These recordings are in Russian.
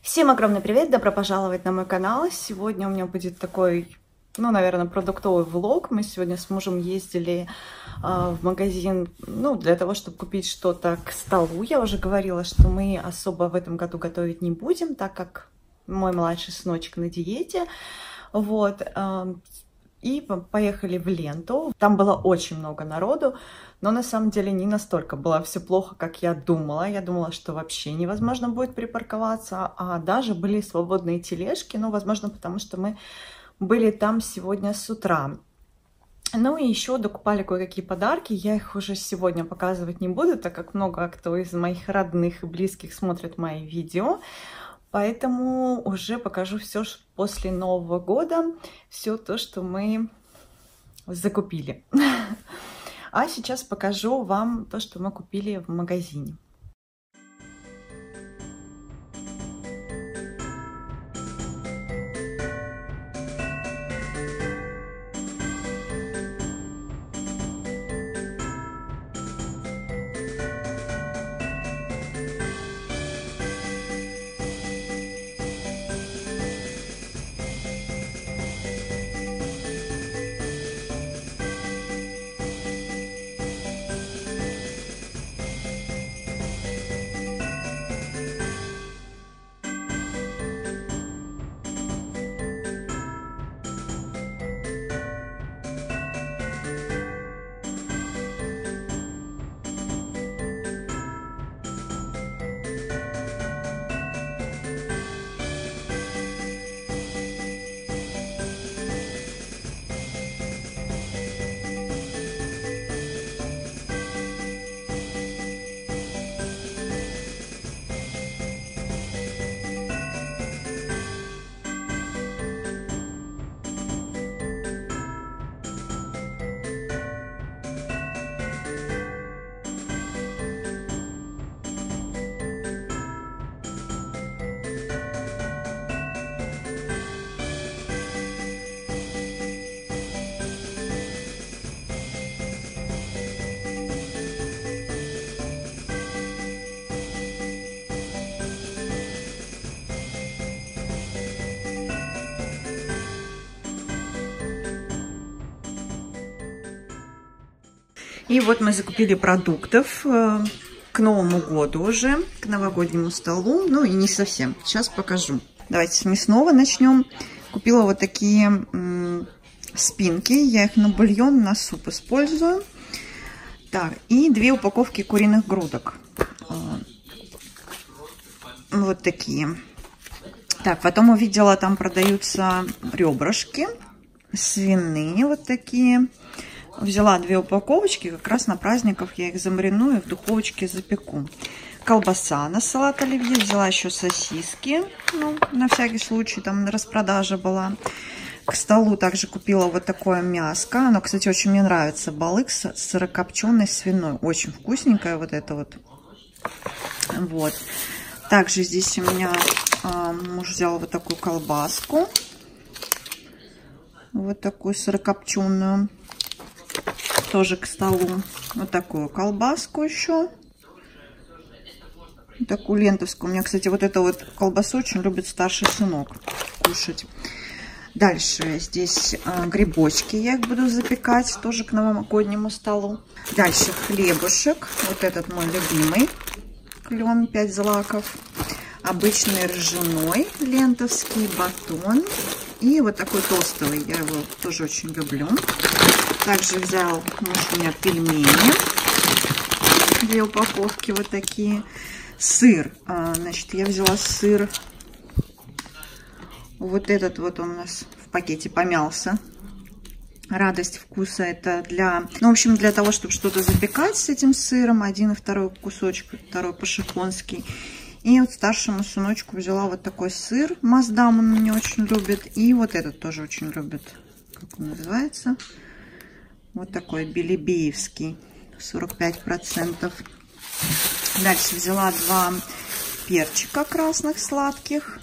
Всем огромный привет, добро пожаловать на мой канал. Сегодня у меня будет такой, наверное, продуктовый влог. Мы сегодня с мужем ездили в магазин, для того, чтобы купить что-то к столу. Я уже говорила, что мы особо в этом году готовить не будем, так как мой младший сыночек на диете. Вот. И поехали в Ленту. Там было очень много народу, но на самом деле не настолько было все плохо, как я думала. Я думала, что вообще невозможно будет припарковаться, а даже были свободные тележки, возможно, потому что мы были там сегодня с утра. Ну и еще докупали кое-какие подарки. Я их уже сегодня показывать не буду, так как много кто из моих родных и близких смотрит мои видео. Поэтому уже покажу все после Нового года, все то, что мы закупили. А сейчас покажу вам то, что мы купили в магазине. И вот мы закупили продуктов к Новому году уже, к новогоднему столу. И не совсем. Сейчас покажу. Давайте с мясного начнем. Купила вот такие спинки. Я их на бульон, на суп использую. Так, и 2 упаковки куриных грудок. Вот такие. Так, потом увидела, там продаются ребрышки свиные вот такие. Взяла 2 упаковочки, как раз на праздников я их замариную, в духовочке запеку. Колбаса на салат оливье, взяла еще сосиски, на всякий случай, там распродажа была. К столу также купила вот такое мяско, оно, кстати, очень мне нравится, балык с сырокопченой свиной, очень вкусненькое вот это вот. Вот. Также здесь у меня муж взял вот такую колбаску, вот такую сырокопченую. Тоже к столу. Вот такую колбаску еще. Такую лентовскую. У меня, кстати, вот эту вот колбасу очень любит старший сынок кушать. Дальше здесь грибочки. Я их буду запекать тоже к новогоднему столу. Дальше хлебушек. Вот этот мой любимый. Клен 5 злаков. Обычный ржаной лентовский батон. И вот такой толстый. Я его тоже очень люблю. Также взял муж у меня пельмени, 2 упаковки вот такие. Сыр, значит, я взяла сыр, вот этот вот он у нас в пакете помялся. Радость вкуса, это для, в общем, для того, чтобы что-то запекать с этим сыром. 1 и 2 кусочек, 2 по-шихонски. И вот старшему сыночку взяла вот такой сыр, Маздам, он меня очень любит. И вот этот тоже очень любит, как он называется. Вот такой белебеевский, 45%. Дальше взяла 2 перчика красных сладких.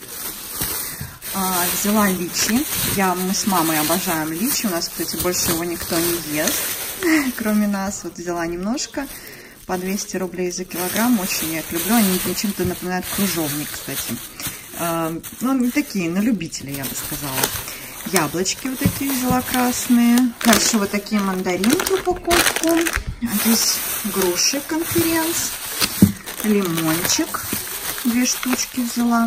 Взяла личи. Мы с мамой обожаем личи. У нас, кстати, больше его никто не ест, кроме нас. Вот взяла немножко. По 200 рублей за килограмм. Очень я их люблю. Они чем-то напоминают крыжовник, кстати. ну, не такие, на любителя, я бы сказала. Яблочки вот такие взяла красные. Дальше вот такие мандаринки упаковку. Здесь груши конференц. Лимончик. 2 штучки взяла.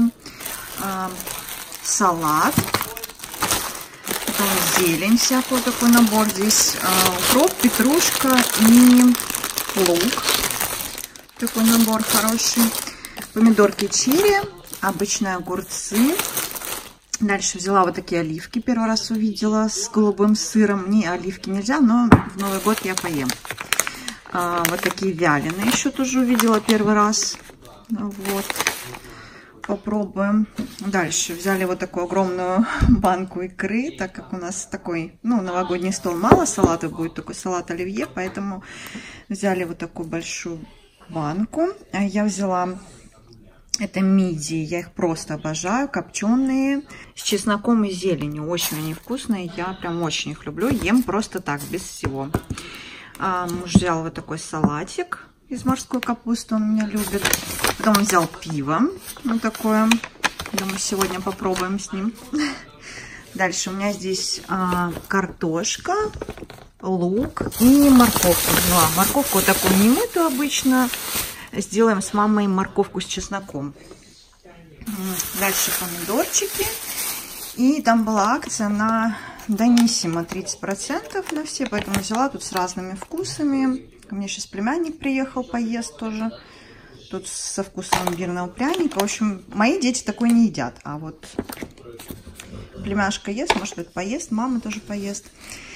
Салат. Потом зелень всякую, такой набор. Здесь укроп, петрушка и лук. Такой набор хороший. Помидорки черри. Обычные огурцы. Дальше взяла вот такие оливки. Первый раз увидела с голубым сыром. Мне оливки нельзя, но в Новый год я поем. Вот такие вяленые еще тоже увидела первый раз. Вот. Попробуем. Дальше взяли вот такую огромную банку икры. Так как у нас такой, ну, новогодний стол, мало салата будет, такой салат оливье. Поэтому взяли вот такую большую банку. Я взяла... Это мидии, я их просто обожаю, копченые, с чесноком и зеленью, очень они вкусные, я прям очень их люблю, ем просто так, без всего. Муж взял вот такой салатик из морской капусты, он меня любит. Потом взял пиво, вот такое, думаю, сегодня попробуем с ним. Дальше у меня здесь картошка, лук и морковку взяла. Морковку вот такую не мытую обычно. Сделаем с мамой морковку с чесноком. Дальше помидорчики. И там была акция на Даниссимо 30% на все. Поэтому взяла тут с разными вкусами. Ко мне сейчас племянник приехал, поест тоже. Тут со вкусом имбирного пряника. В общем, мои дети такой не едят. А вот племяшка ест, может быть, поест. Мама тоже поест.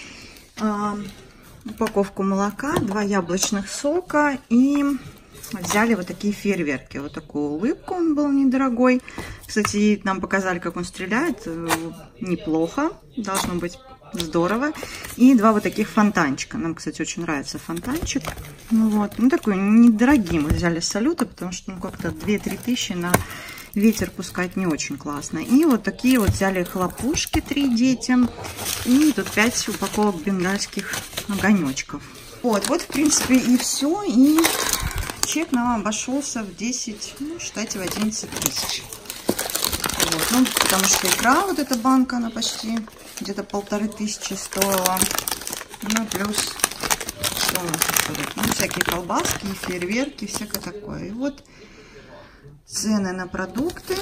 Упаковку молока, 2 яблочных сока и... Взяли вот такие фейерверки. Вот такую улыбку, он был недорогой. Кстати, нам показали, как он стреляет. Неплохо. Должно быть здорово. И 2 вот таких фонтанчика. Нам, кстати, очень нравится фонтанчик. Ну, вот. Ну, такой недорогий мы взяли с салюта, потому что, ну, как-то 2-3 тысячи на ветер пускать не очень классно. И вот такие вот взяли хлопушки 3 детям. И тут 5 упаковок бенгальских огонечков. Вот, в принципе, и все. И... Чек нам обошелся в 10, ну, считайте, в 11 тысяч. Вот. Ну, потому что икра, вот эта банка, она почти где-то 1500 стоила. Ну, плюс, что у нас тут? Ну, всякие колбаски, фейерверки, всякое такое. И вот цены на продукты.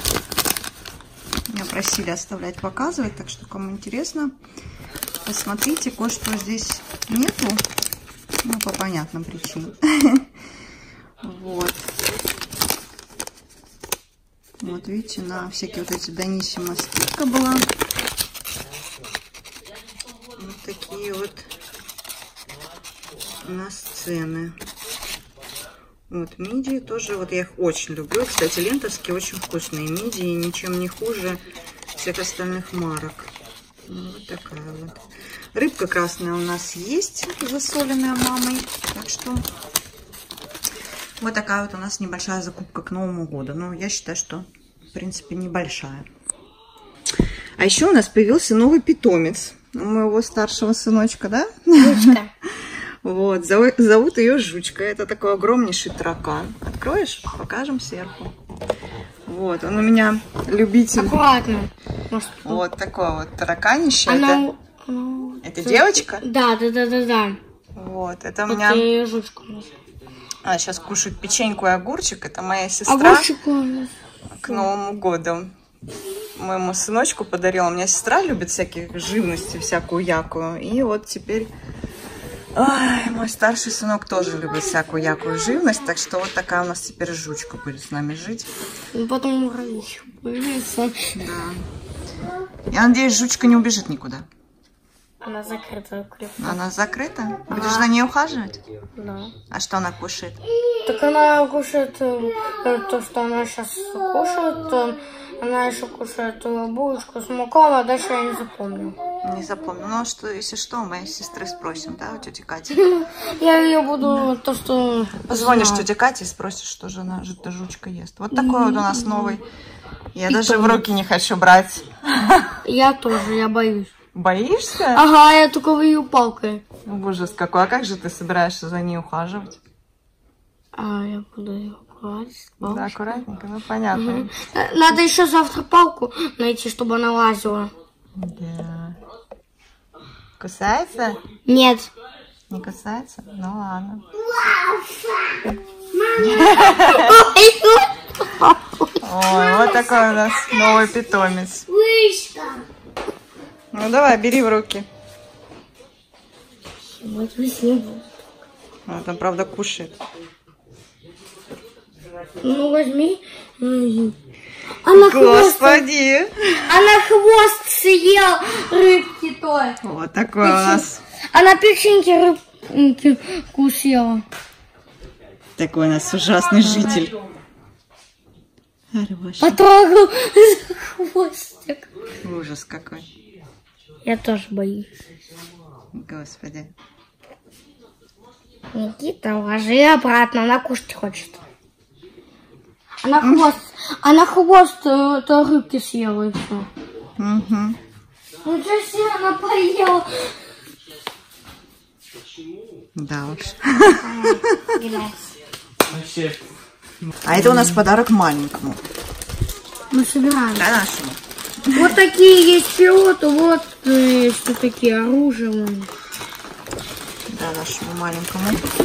Меня просили оставлять, показывать, так что, кому интересно, посмотрите. Кое-что здесь нету, ну, по понятным причинам. Вот. Вот видите, на всякие вот эти Даниссимо скидка была. Вот такие вот у нас цены. Вот мидии тоже, вот я их очень люблю. Кстати, лентовские очень вкусные мидии, ничем не хуже всех остальных марок. Вот такая вот. Рыбка красная у нас есть, засоленная мамой, так что... Вот такая вот у нас небольшая закупка к Новому году. Но я считаю, что, в принципе, небольшая. А еще у нас появился новый питомец. У моего старшего сыночка, да? Жучка. Вот, зовут ее Жучка. Это такой огромнейший таракан. Откроешь? Покажем сверху. Вот, он у меня любитель. Аккуратно. Вот такое вот тараканище. Она... Это девочка? Да. Вот, это у меня... Это Жучка у нас. Она сейчас кушает печеньку и огурчик. Это моя сестра. Огурчик у нас. К Новому году моему сыночку подарила. У меня сестра любит всяких живности, всякую якую. И вот теперь мой старший сынок тоже любит всякую якую живность. Так что вот такая у нас теперь Жучка будет с нами жить. И потом муравьишка появится. Да. Я надеюсь, Жучка не убежит никуда. Она закрыта. Она закрыта? Будешь за ней ухаживать? Да. А что она кушает? Так она кушает то, что она сейчас кушает. Она еще кушает булочку с мукой, а дальше я не запомню. Не запомню. Ну, что, если что, у моей сестры спросим, да, у тети Кати? Я ее буду то, что... Позвонишь тете Кате и спросишь, что же она, Жучка ест. Вот такой вот у нас новый. Я даже в руки не хочу брать. Я тоже, я боюсь. Боишься? Ага, я только ее палкой. Ужас какой. А как же ты собираешься за ней ухаживать? Я буду ее Да, аккуратненько, ну понятно. Надо еще завтра палку найти, чтобы она лазила. Да. Кусается? Нет. Не кусается? Ну ладно. Ой, вот такой у нас новый питомец. Ну давай, бери в руки. Он там, правда, кушает. Ну возьми. Она Господи! Она хвост съел рыбки той. Вот такой у нас. Она печеньки рыбки кусила. Такой у нас ужасный житель. Потрогал хвостик. Ужас какой. Я тоже боюсь. Господи. Никита, ложи обратно, она кушать хочет. Она хвост той рыбки съела и все. Угу. Ну что себе она поела? Да уж. А это у нас подарок маленькому. Мы собираем. Да, нашему. Вот такие есть пилоты, вот что такие оружия. Да, нашему маленькому.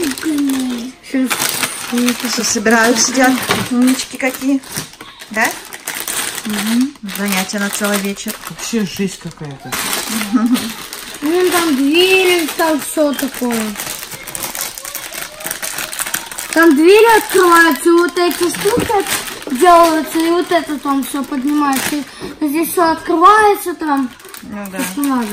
Сейчас. Все собирают, сидят. Умнички какие. Да? Угу. Занятия на целый вечер. Вообще жизнь какая-то. Вон там двери, там все такое. Там двери открываются, и вот эти штуки делаются, и вот это там все поднимается. И здесь все открывается там. Ну да. Что надо.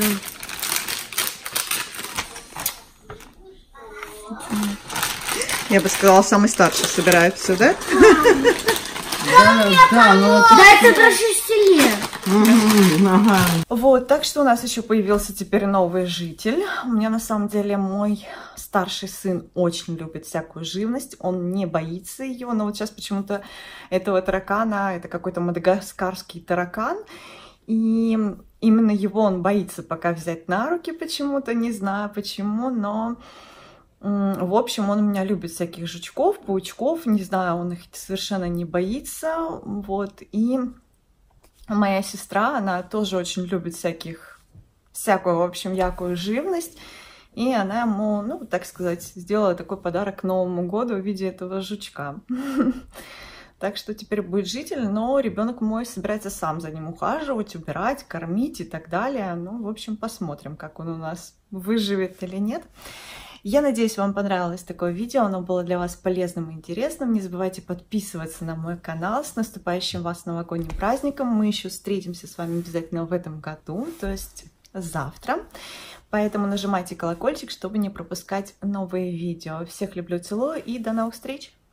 Я бы сказала, самый старший собирает все, да? Да, это до 6 лет. Вот, так что у нас еще появился теперь новый житель. У меня на самом деле мой старший сын очень любит всякую живность. Он не боится ее, но вот сейчас почему-то этого таракана, это какой-то мадагаскарский таракан. И именно его он боится пока взять на руки почему-то, не знаю почему, но... В общем, он у меня любит всяких жучков, паучков, не знаю, он их совершенно не боится, вот, и моя сестра, она тоже очень любит всякую, в общем, якую живность, и она ему, ну, так сказать, сделала такой подарок к Новому году в виде этого жучка. Так что теперь будет житель, но ребенок мой собирается сам за ним ухаживать, убирать, кормить и так далее. Ну, в общем, посмотрим, как он у нас выживет или нет. Я надеюсь, вам понравилось такое видео, оно было для вас полезным и интересным. Не забывайте подписываться на мой канал. С наступающим вас новогодним праздником. Мы еще встретимся с вами обязательно в этом году, то есть завтра. Поэтому нажимайте колокольчик, чтобы не пропускать новые видео. Всех люблю, целую и до новых встреч!